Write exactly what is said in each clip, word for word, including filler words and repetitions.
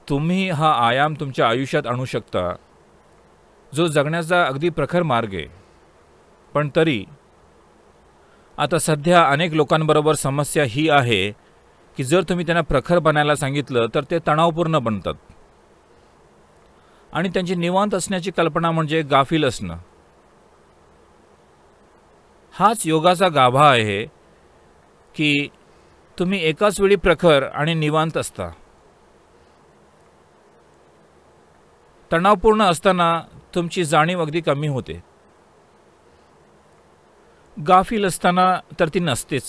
तुम्ही हा आयाम तुमच्या आयुष्यात आणू शकता, जो जगण्याचा अगदी प्रखर मार्ग आहे. पण तरी आता सध्या अनेक लोकांबरोबर समस्या ही आहे की जर तुम्ही त्यांना प्रखर बनायला सांगितलं तर ते तणावपूर्ण बनतात. आणि त्यांची निवांत असण्याची कल्पना म्हणजे गाफील असणं. हाच योगाचा गाभा आहे की तुम्ही एकाच वेळी प्रखर आणि निवांत असता. तणावपूर्ण असताना तुमची जाणीव अगदी कमी होते. गाफील असताना तर ती नसतेच.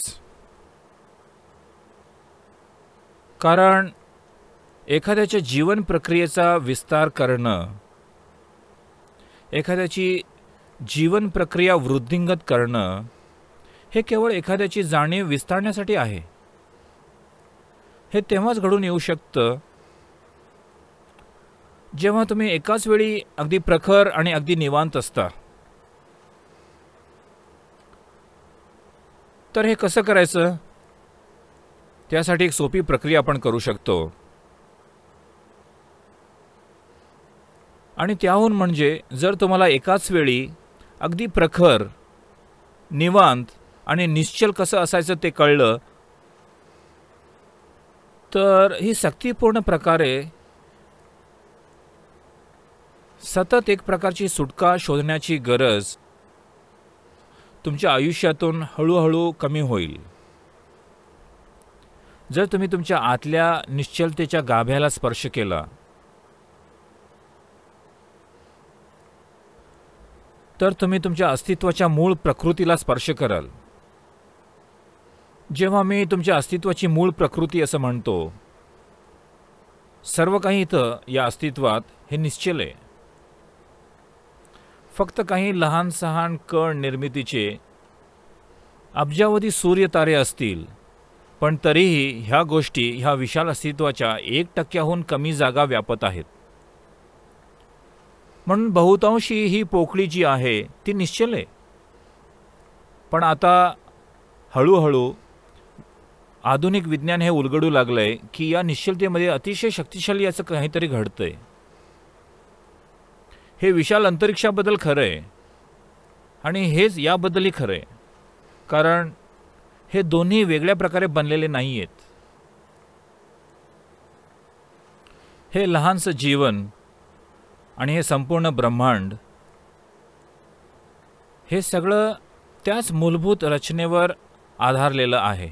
कारण एखाद्याच्या जीवन प्रक्रियेचा विस्तार करणं, एखाद्याची जीवन प्रक्रिया वृद्धिंगत करणं हे केवळ एखाद्याची जाणीव विस्तारण्यासाठी आहे. हे तेव्हाच घडून येऊ शकतं जेव्हा तुम्ही एकाच वेळी अगदी प्रखर आणि अगदी निवांत असता. तर हे कसं करायचं? त्यासाठी एक सोपी प्रक्रिया आपण करू शकतो. आणि त्याहून म्हणजे जर तुम्हाला एकाच वेळी अगदी प्रखर, निवांत आणि निश्चल कसं असायचं ते कळलं, तर ही सक्तीपूर्ण प्रकारे सतत एक प्रकारची सुटका शोधण्याची गरज तुमच्या आयुष्यातून हळूहळू कमी होईल. जर तुम्ही तुमच्या आतल्या निश्चलतेच्या गाभ्याला स्पर्श केला, तर तुम्ही तुमच्या अस्तित्वाच्या मूळ प्रकृतीला स्पर्श कराल. जेव्हा मी तुमच्या अस्तित्वाची मूळ प्रकृती असं म्हणतो, सर्व काही इथं या अस्तित्वात हे निश्चल आहे. फक्त काही लहान सहान कण निर्मितीचे अब्जावधी सूर्यतारे असतील, पण तरीही ह्या गोष्टी ह्या विशाल अस्तित्वाच्या एक टक्क्याहून कमी जागा व्यापत आहेत. म्हणून बहुतांशी ही पोकळी जी आहे ती निश्चल आहे. पण आता हळूहळू आधुनिक विज्ञान हे उलगडू लागलंय की या निश्चलतेमध्ये अतिशय शक्तिशाली असं काहीतरी घडतंय. हे विशाल अंतरिक्षाबद्दल खरं आहे आणि हेच याबद्दलही खरं आहे. कारण हे दोन्ही वेगळ्या प्रकारे बनलेले नाही आहेत. हे लहानसं जीवन आणि हे संपूर्ण ब्रह्मांड हे सगळं त्याच मूलभूत रचनेवर आधारलेलं आहे.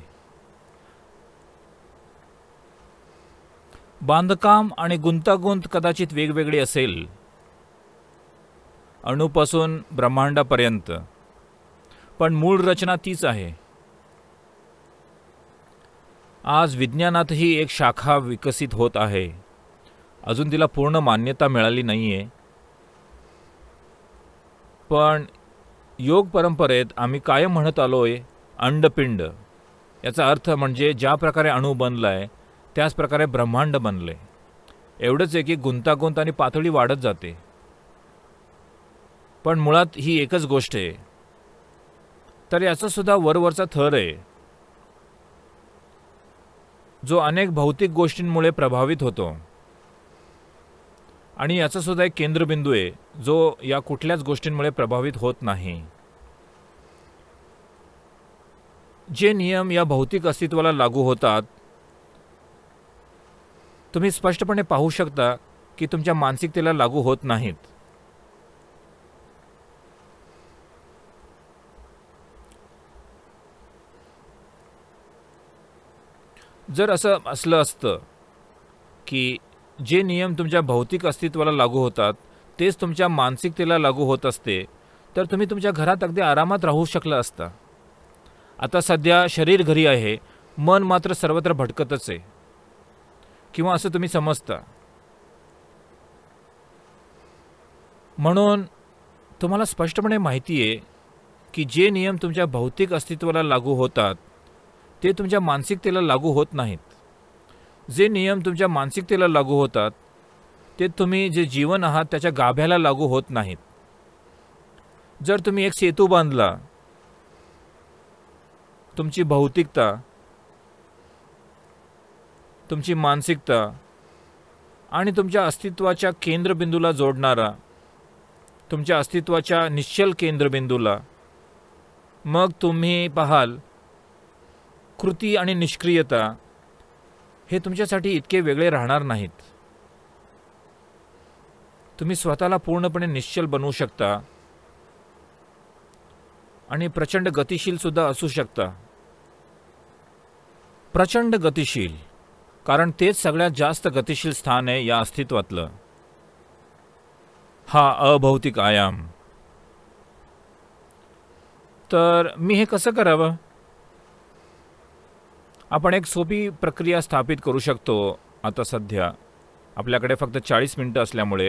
बांधकाम आणि गुंतागुंत कदाचित वेगवेगळी असेल, अणूपासून ब्रह्मांडापर्यंत, पण मूळ रचना तीच आहे. आज विज्ञानातही एक शाखा विकसित होत आहे. अजून तिला पूर्ण मान्यता मिळाली नाहीये, पण योग परंपरेत आम्ही कायम म्हणत आलोय अंडपिंड. याचा अर्थ म्हणजे ज्या प्रकारे अणू बनलाय त्याच प्रकारे ब्रह्मांड बनले. एवढंच आहे की गुंतागुंत आणि पातळी वाढत जाते, पण मुळात ही एकच गोष्ट आहे. तर याचा सुद्धा वरवरचा थर आहे जो अनेक भौतिक गोष्टींमुळे प्रभावित होतो, आणि याचा सुद्धा एक केंद्रबिंदू आहे जो या कुठल्याच गोष्टींमुळे प्रभावित होत नाही. जे नियम या भौतिक अस्तित्वाला लागू होतात, तुम्ही स्पष्टपणे पाहू शकता की तुमच्या मानसिकतेला लागू होत नाहीत. जर असं असलं असतं की जे नियम तुमच्या भौतिक अस्तित्वाला लागू होतात तेच तुमच्या मानसिकतेला लागू होत असते, तर तुम्ही तुमच्या घरात अगदी आरामात राहू शकला असता. आता सध्या शरीर घरी आहे, मन मात्र सर्वत्र भटकतच आहे, किंवा असं तुम्ही समजता. म्हणून तुम्हाला स्पष्टपणे माहिती आहे की जे नियम तुमच्या भौतिक अस्तित्वाला लागू होतात ते तुमच्या मानसिकतेला लागू होत नाहीत. जे नियम तुमच्या मानसिकतेला लागू होतात ते तुम्ही जे जीवन आहात त्याच्या गाभ्याला लागू होत नाहीत. जर तुम्ही एक सेतू बांधला, तुमची भौतिकता, तुमची मानसिकता आणि तुमच्या अस्तित्वाच्या केंद्रबिंदूला जोडणारा, तुमच्या अस्तित्वाच्या निश्चल केंद्रबिंदूला, मग तुम्ही पाहाल कृती आणि निष्क्रियता हे तुमच्यासाठी इतके वेगळे राहणार नाहीत. तुम्ही स्वतःला पूर्णपणे निश्चल बनवू शकता आणि प्रचंड गतिशील सुद्धा असू शकता. प्रचंड गतिशील, कारण तेच सगळ्यात जास्त गतिशील स्थान आहे या अस्तित्वातलं, हा अभौतिक आयाम. तर मी हे कसं करावं? आपण एक सोपी प्रक्रिया स्थापित करू शकतो. आता सध्या आपल्याकडे फक्त चाळीस मिनिटं असल्यामुळे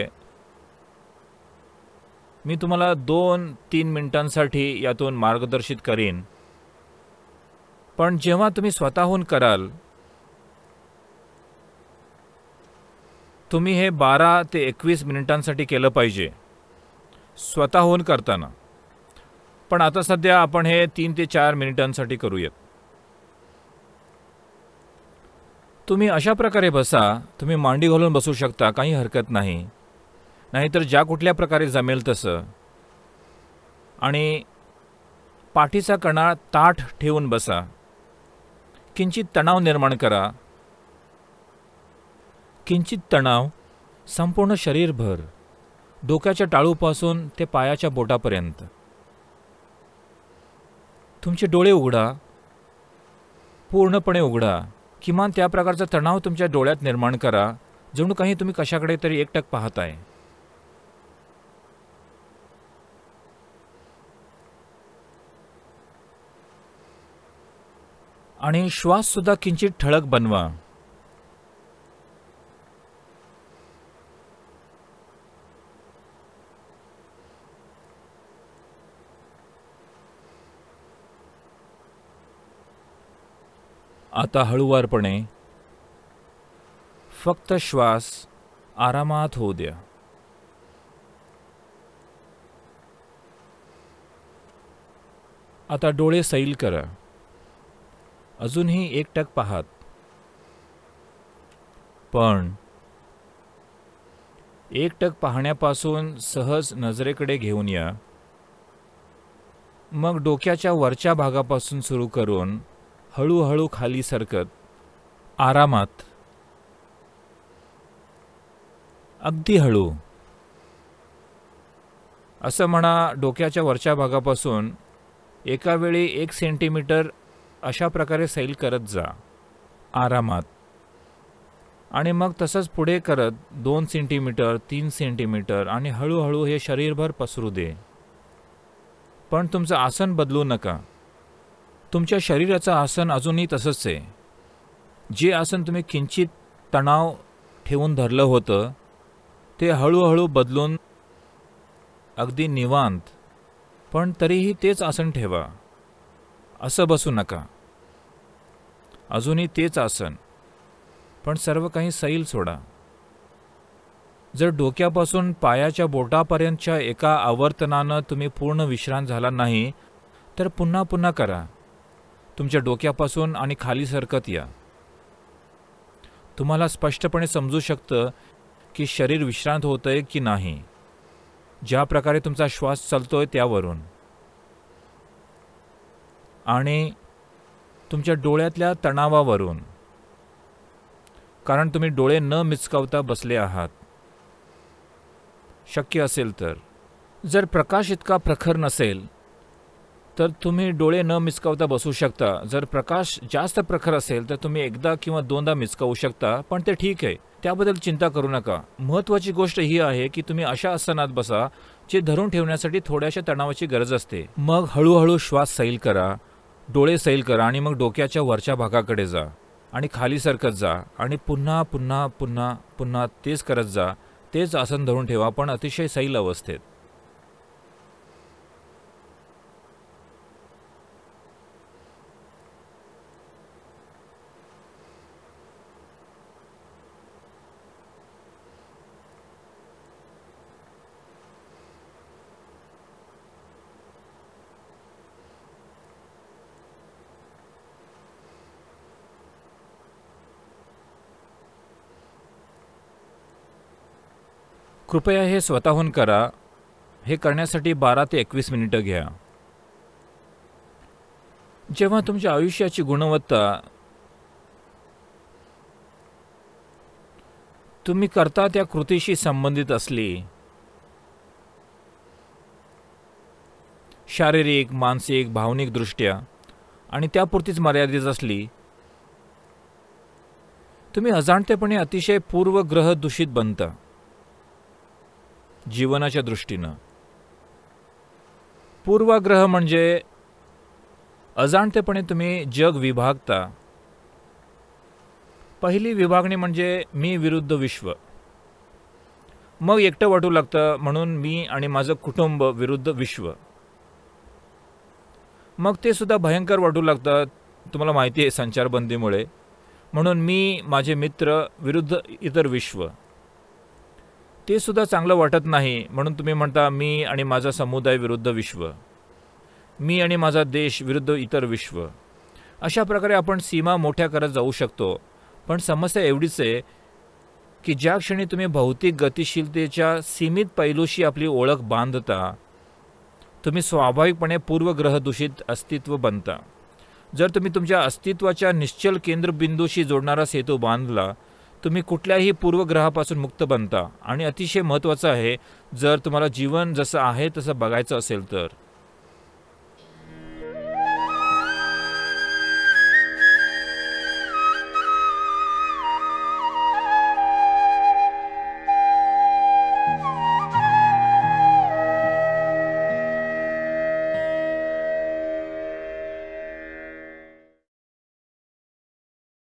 मी तुम्हाला दोन तीन मिनिटांसाठी यातून मार्गदर्शित करीन. पण जेव्हा तुम्ही स्वतःहून कराल, तुम्ही हे बारा ते एकवीस मिनिटांसाठी केलं पाहिजे स्वतःहून करताना. पण आता सध्या आपण हे तीन ते चार मिनिटांसाठी करूयात. तुम्ही अशा प्रकारे बसा. तुम्ही मांडी घालून बसू शकता, काही हरकत नाही. नाहीतर ज्या कुठल्या प्रकारे जमेल तसं. आणि पाठीचा कणा ताठ ठेवून बसा. किंचित तणाव निर्माण करा. किंचित तणाव संपूर्ण शरीरभर, डोक्याच्या टाळूपासून ते पायाच्या बोटापर्यंत. तुमचे डोळे उघडा, पूर्णपणे उघडा. किमान त्या प्रकारचा तणाव तुमच्या डोळ्यात निर्माण करा, जणू काही तुम्ही कशाकडे तरी एकटक पाहताय. आणि श्वास सुद्धा किंचित ठळक बनवा. आता हळुवारपणे फक्त श्वास आरामात होऊ द्या. आता डोळे सैल करा. अजूनही एकटक पाहात, पण एकटक पाहण्यापासून सहज नजरेकडे घेऊन या. मग डोक्याच्या वरच्या भागापासून सुरू करून हळूहळू खाली सरकत आरामात, अगदी हळू, असं म्हणा, डोक्याच्या वरच्या भागापासून एका वेळी एक सेंटीमीटर अशा प्रकारे सैल करत जा आरामात. आणि मग तसंच पुढे करत दोन सेंटीमीटर, तीन सेंटीमीटर आणि हळूहळू हे शरीरभर पसरू दे. पण तुमचं आसन बदलू नका. तुमच्या शरीराचं आसन अजूनही तसंच आहे. जे आसन तुम्ही किंचित तणाव ठेवून धरलं होतं, ते हळूहळू बदलून अगदी निवांत, पण तरीही तेच आसन ठेवा. असं बसू नका. अजूनही तेच आसन, पण सर्व काही सैल सोडा. जर डोक्यापासून पायाच्या बोटापर्यंतच्या एका आवर्तनानं तुम्ही पूर्ण विश्रांत झाला नाही, तर पुन्हा पुन्हा करा. तुमच्या डोक्यापासून आणि खाली सरकत या. तुम्हाला स्पष्टपणे समजू शकतं की शरीर विश्रांत होतंय की नाही, ज्या प्रकारे तुमचा श्वास चालतोय त्यावरून. आणि तुमच्या डोळ्यातल्या तणावावरून, कारण तुम्ही डोळे न मिचकावता बसले आहात. शक्य असेल तर, जर प्रकाश इतका प्रखर नसेल तर तुम्ही डोळे न मिचकावता बसू शकता. जर प्रकाश जास्त प्रखर असेल तर तुम्ही एकदा किंवा दोनदा मिचकावू शकता, पण ते ठीक आहे, त्याबद्दल चिंता करू नका. महत्त्वाची गोष्ट ही आहे की तुम्ही अशा आसनात बसा जे धरून ठेवण्यासाठी थोड्याशा तणावाची गरज असते. मग हळूहळू श्वास सैल करा, डोळे सैल करा आणि मग डोक्याच्या वरच्या भागाकडे जा आणि खाली सरकत जा आणि पुन्हा पुन्हा पुन्हा पुन्हा तेच करत जा. तेच आसन धरून ठेवा, पण अतिशय सैल अवस्थेत. कृपया हे स्वतःहून करा. हे करण्यासाठी बारा ते एकवीस मिनिटं घ्या. जेव्हा तुमच्या आयुष्याची गुणवत्ता तुम्ही करता त्या कृतीशी संबंधित असली, शारीरिक, मानसिक, भावनिक दृष्ट्या आणि त्यापुरतीच मर्यादित असली, तुम्ही अजाणतेपणे अतिशय पूर्वग्रह दूषित बनता. जीवनाच्या दृष्टीनं पूर्वग्रह म्हणजे अजाणतेपणे तुम्ही जग विभागता. पहिली विभागणी म्हणजे मी विरुद्ध विश्व. मग एकटं वाटू लागतं म्हणून मी आणि माझं कुटुंब विरुद्ध विश्व. मग ते सुद्धा भयंकर वाटू लागतं, तुम्हाला माहिती आहे संचारबंदीमुळे, म्हणून मी माझे मित्र विरुद्ध इतर विश्व. ते सुद्धा चांगलं वाटत नाही म्हणून तुम्ही म्हणता मी आणि माझा समुदाय विरुद्ध विश्व, मी आणि माझा देश विरुद्ध इतर विश्व. अशा प्रकारे आपण सीमा मोठ्या करत जाऊ शकतो. पण समस्या एवढीच आहे की ज्या क्षणी तुम्ही भौतिक गतिशीलतेच्या सीमित पैलूशी आपली ओळख बांधता, तुम्ही स्वाभाविकपणे पूर्वग्रह दूषित अस्तित्व बनता. जर तुम्ही तुमच्या अस्तित्वाच्या निश्चल केंद्रबिंदूशी जोडणारा सेतू बांधला, तुम्ही कुठल्याही पूर्वग्रहापासून मुक्त बनता. आणि अतिशय महत्त्वाचं आहे, जर तुम्हाला जीवन जसं आहे तसं बघायचं असेल तर